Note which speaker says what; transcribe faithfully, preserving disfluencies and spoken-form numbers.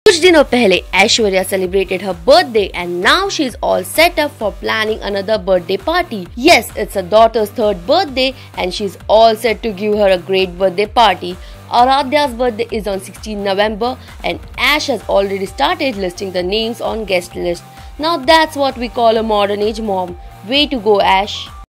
Speaker 1: कुछ दिनों पहले Aishwarya celebrated her birthday and now she's all set up for planning another birthday party. Yes, it's her daughter's third birthday and she's all set to give her a great birthday party. Aaradhya's birthday is on sixteenth November and Ash has already started listing the names on guest list. Now that's what we call a modern age mom. Way to go, Ash!